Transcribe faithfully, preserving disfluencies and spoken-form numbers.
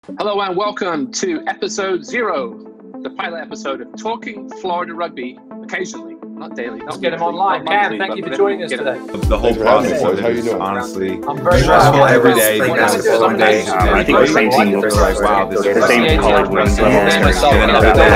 Hello and welcome to episode zero, the pilot episode of Talking Florida Rugby, occasionally, not daily. Not Let's get them weekly, online. not Cam, monthly, thank you but for joining us get today. them. The whole process of How it you is doing? honestly I'm very stressful well. every Well, day well, because well, some days well, it's I really think great. the same team It's like, wow, this is the same really college cool. wins. And then other days